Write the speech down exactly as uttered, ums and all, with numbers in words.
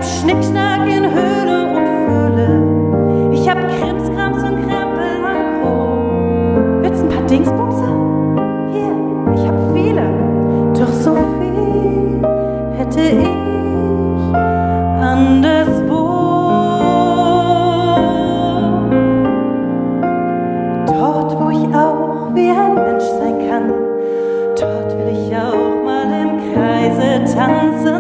Schnickschnack in Höhle und Fülle. Ich hab Krimskrams und Krempel und Co. Willst ein paar Dingsbumse? Hier, ich hab viele. Doch so viel hätte ich anderswo. Dort, wo ich auch wie ein Mensch sein kann, dort will ich auch mal im Kreise tanzen.